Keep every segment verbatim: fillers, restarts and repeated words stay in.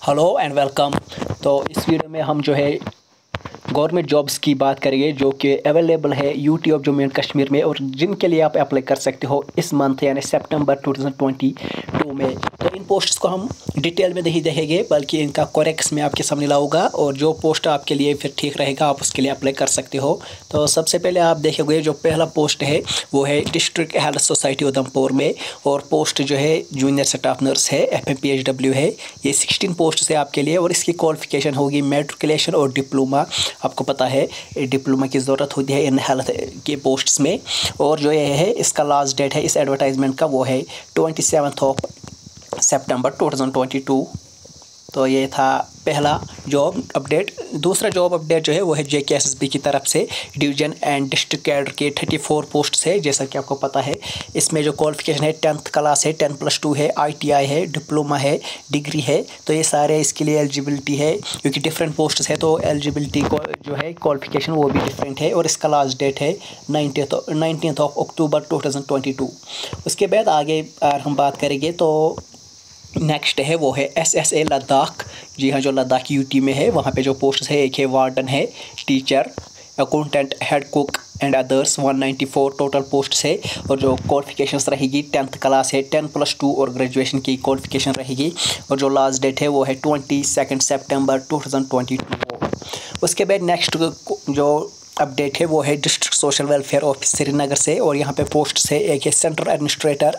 Hello and welcome. तो इस video में हम जो है गवर्नमेंट जॉब्स की बात करेंगे जो कि अवेलेबल है UT of Jammu and Kashmir में और जिनके लिए आप अप्लाई कर सकते हो इस मंथ यानी सितंबर दो हज़ार बाईस में। तो इन पोस्ट्स को हम डिटेल में नहीं देखेंगे बल्कि इनका कोरेक्स में आपके सामने लाऊंगा और जो पोस्ट आपके लिए फिर ठीक रहेगा आप उसके लिए अप्लाई कर सकते हो। तो सबसे पहले आप देखेंगे जो पहला पोस्ट है वो है डिस्ट्रिक्ट हेल्थ सोसाइटी उधमपुर में और पोस्ट जो है जूनियर स्टाफ नर्स है, F M P H W है। ये सोलह पोस्ट है आपके लिए और इसकी क्वालिफिकेशन होगी मेट्रिकुलेशन और डिप्लोमा। आपको पता है डिप्लोमा की ज़रूरत होती है इन हेल्थ के पोस्ट्स में। और जो ये है इसका लास्ट डेट है इस एडवर्टाइजमेंट का वो है ट्वेंटी सेवन्थ ऑफ सितंबर दो हज़ार बाईस। तो ये था पहला जॉब अपडेट। दूसरा जॉब अपडेट जो है वो है जे के एस एस बी की तरफ से डिवीजन एंड डिस्ट्रिक्ट कैडर के चौंतीस पोस्ट है। जैसा कि आपको पता है इसमें जो क्वालिफिकेशन है टेंथ क्लास है, टेन प्लस टू है, आई टी आई है, डिप्लोमा है, डिग्री है। तो ये सारे इसके लिए एलिजिबिलिटी है क्योंकि डिफरेंट पोस्ट है तो एलिजिबिलिटी को जो है क्वालिफिकेशन वो भी डिफरेंट है। और इसका लास्ट डेट है नाइनटीन ऑफ अक्टूबर दो हज़ार बाईस। उसके बाद आगे हम बात करेंगे तो नेक्स्ट है वो है एस एस ए लद्दाख। जी हाँ, जो लद्दाख यूटी में है वहाँ पे जो पोस्ट है एक है वार्डन है, teacher, accountant, head cook and others एक सौ चौरानवे टोटल पोस्ट है। और जो क्वालिफिकेशंस रहेगी टेंथ क्लास है, टेन प्लस टू और ग्रेजुएशन की क्वालिफिकेशन रहेगी। और जो लास्ट डेट है वो है ट्वेंटी सेकेंड सेप्टेम्बर दो हज़ार बाईस। उसके बाद नेक्स्ट जो अपडेट है वो है district social welfare office Srinagar से और यहाँ पे पोस्ट है एक है सेंट्रल एडमिनिस्ट्रेटर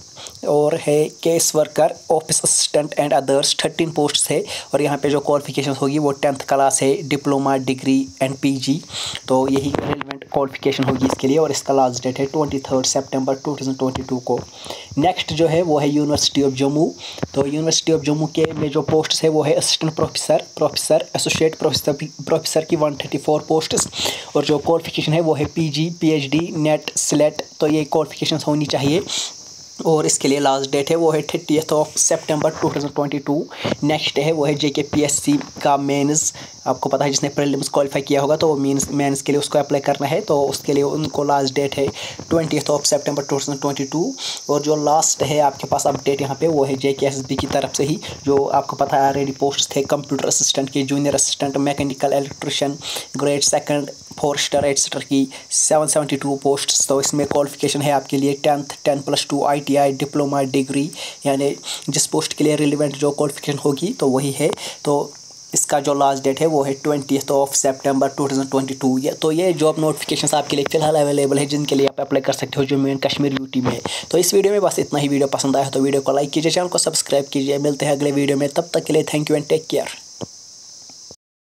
और है case worker, office assistant and others thirteen post है। और यहाँ पे जो क्वालिफिकेशन होगी वो टेंथ क्लास है, डिप्लोमा, डिग्री एंड पीजी। तो यही रेलिवेंट क्वालिफिकेशन होगी इसके लिए। और इसका लास्ट डेट है ट्वेंटी थर्ड सेप्टेम्बर दो हज़ार बाईस को। नेक्स्ट जो है वो है यूनिवर्सिटी ऑफ जम्मू। तो यूनिवर्सिटी ऑफ जम्मू के में जो पोस्ट है वो है assistant professor, professor, associate professor professor की वन थर्टी फोर पोस्ट। और जो क्वालिफिकेशन है वो है पीजी, पीएचडी, नेट, स्लेट। तो ये क्वालिफिकेशन होनी चाहिए। और इसके लिए लास्ट डेट है वो है थर्टीएथ ऑफ सितंबर दो हज़ार बाईस। नेक्स्ट है वो है जेके पीएससी का मेंस। आपको पता है जिसने प्रीलिम्स क्वालिफाई किया होगा तो वो मेंस मेंस के लिए उसको अप्लाई करना है। तो उसके लिए उनको लास्ट डेट है ट्वेंटीएथ ऑफ सितंबर दो हज़ार बाईस। और जो लास्ट है आपके पास अपडेट यहाँ पे वो है जेके एसएसबी की तरफ से ही। जो आपको पता है ऑलरेडी पोस्ट थे कंप्यूटर असिस्टेंट की, junior assistant, mechanical electrician, grade second, four star etcetera की सेवन सेवेंटी टू पोस्ट। तो इसमें क्वालिफिकेशन है आपके लिए tenth, ten plus two, I T I, diploma, degree, यानी जिस पोस्ट के लिए रिलेवेंट जो क्वालिफिकेशन होगी तो वही है। तो इसका जो लास्ट डेट है वो है ट्वेंटीएथ ऑफ सितंबर दो हज़ार बाईस। ये तो ये जॉब नोटिफिकेशंस आपके लिए फिलहाल अवेलेबल है जिनके लिए आप अप्लाई कर सकते हो जम्मू एंड कश्मीर यूटी में। तो इस वीडियो में बस इतना ही। वीडियो पसंद आया तो वीडियो को लाइक कीजिए, चैनल को सब्सक्राइब कीजिए। मिलते हैं अगले वीडियो में, तब तक के लिए thank you and take care.